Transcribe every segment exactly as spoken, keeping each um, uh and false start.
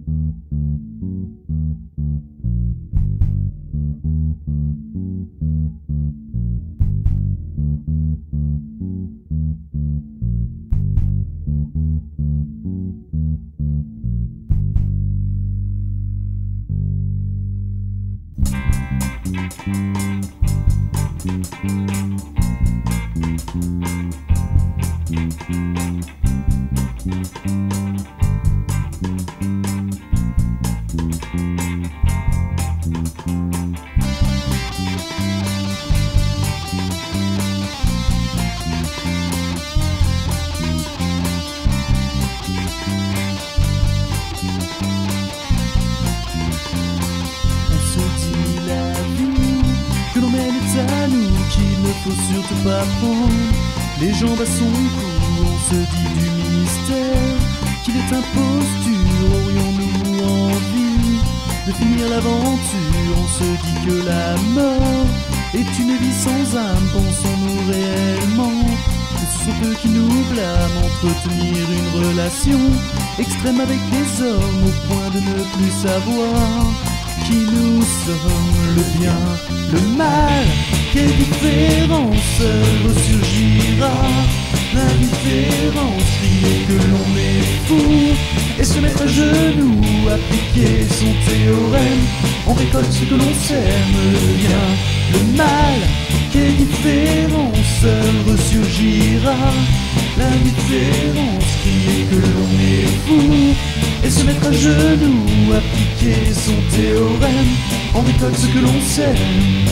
Faut surtout pas prendre les jambes à son cou. On se dit du mystère qu'il est imposture. Aurions-nous envie de finir l'aventure? On se dit que la mort est une vie sans âme. Pensons-nous réellement que ce sont eux qui nous blâment? Entretenir une relation extrême avec des hommes au point de ne plus savoir qui nous sommes. Le bien, le mal, quelle différence ressurgira? L'indifférence, crier que l'on est fou et se mettre à genoux, appliquer son théorème. On récolte ce que l'on sème. Le bien, le mal, quelle différence ressurgira? L'indifférence, crier que l'on est fou et se mettre à genoux, appliquer son théorème. On récolte ce que l'on sème.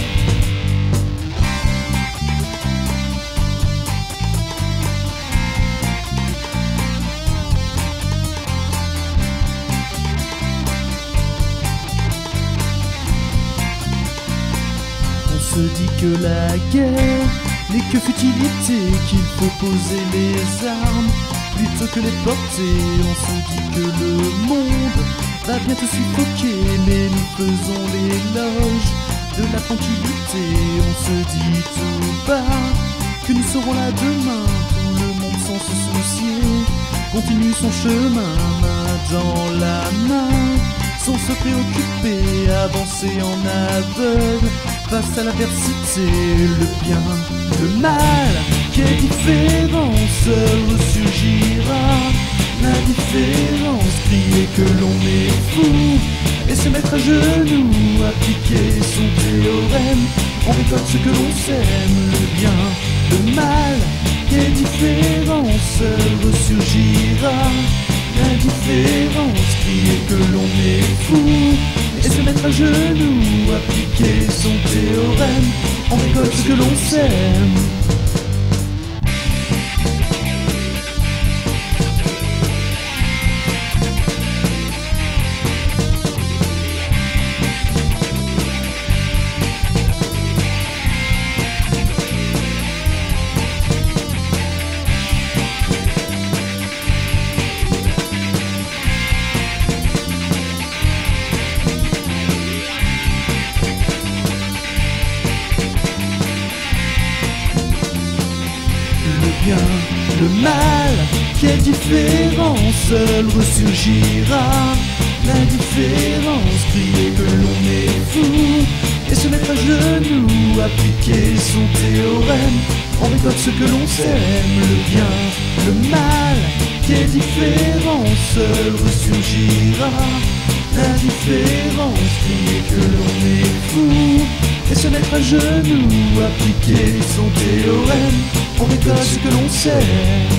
On se dit que la guerre n'est que futilité, qu'il faut poser les armes plutôt que les porter. On se dit que le monde va bientôt suffoquer, mais nous faisons l'éloge de la tranquillité. On se dit tout bas que nous serons là demain. Tout le monde sans se soucier continue son chemin, main dans la main, sans se préoccuper, avancer en aveugle face à l'adversité. Le bien, le mal, quelle différence ressurgira? L'indifférence, crier que l'on est fou et se mettre à genoux, appliquer son théorème. On récolte ce que l'on sème. Le bien, le mal, quelle différence ressurgira? L'indifférence, crier que l'on est fou et se mettre à genoux, appliquer son théorème. On récolte ce que l'on sème. Le mal, quelle différence ressurgira? L'indifférence, crier que l'on est fou et se mettre à genoux, appliquer son théorème. On récolte ce que l'on sème. Le bien, le mal, quelle différence ressurgira? L'indifférence, crier que l'on est fou et se mettre à genoux, appliquer son théorème. On récolte ce que l'on sait.